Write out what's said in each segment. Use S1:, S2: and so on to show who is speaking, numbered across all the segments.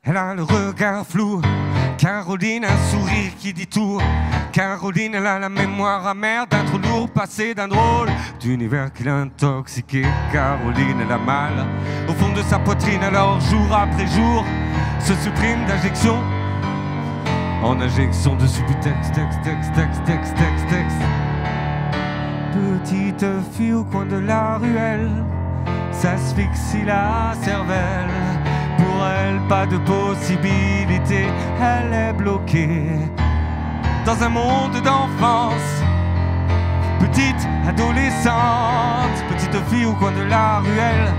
S1: Elle a le regard flou, Caroline, un sourire qui dit tout. Caroline, elle a la mémoire amère d'un trop lourd passé, d'un drôle d'univers qui l'a intoxiqué. Caroline, elle a mal au fond de sa poitrine, alors jour après jour se supprime d'injection en injection de subutex, texte. Petite fille au coin de la ruelle s'asphyxie la cervelle. Pour elle, pas de possibilité, elle est bloquée dans un monde d'enfance. Petite adolescente, petite fille au coin de la ruelle.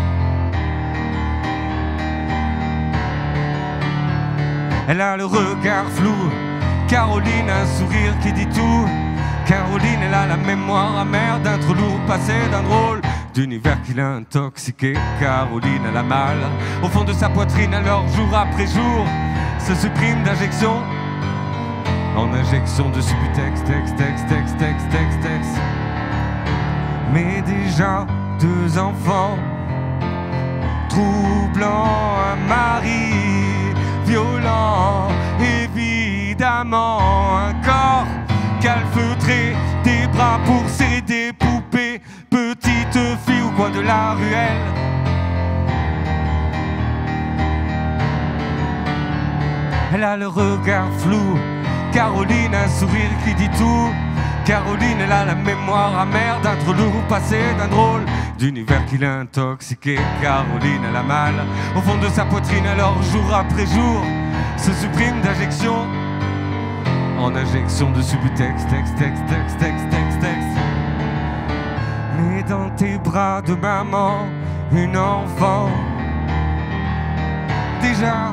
S1: Elle a le regard flou, Caroline, un sourire qui dit tout. Caroline, elle a la mémoire amère d'un trop lourd passé, d'un drôle d'univers qui l'a intoxiqué. Caroline, elle a mal au fond de sa poitrine, alors jour après jour se supprime d'injection en injection de subutex, texte. Mais déjà 2 enfants, troublant, un mari violent, évidemment un corps calfeutré, des bras pour serrer des poupées. Petite fille au coin de la ruelle. Elle a le regard flou, Caroline, un sourire qui dit tout. Caroline, elle a la mémoire amère d'un trop lourd passé, d'un drôle d'univers qui l'a intoxiqué. Caroline, elle a mal au fond de sa poitrine, alors jour après jour se supprime d'injection en injection de subutex, texte. Mais dans tes bras de maman, une enfant, déjà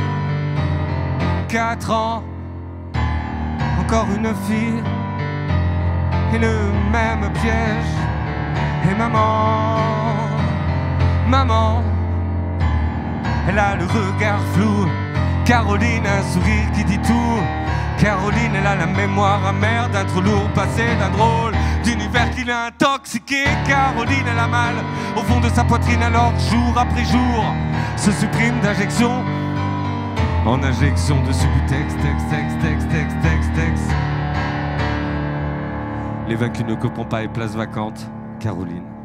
S1: 4 ans, encore une fille, et le même piège. Et maman, elle a le regard flou, Caroline, un sourire qui dit tout. Caroline, elle a la mémoire amère d'un trop lourd passé, d'un drôle d'univers qui l'a intoxiqué. Caroline, elle a mal au fond de sa poitrine, alors jour après jour se supprime d'injection en injection de subutex, texte. Les vaincus ne courent pas les places vacantes, Caroline.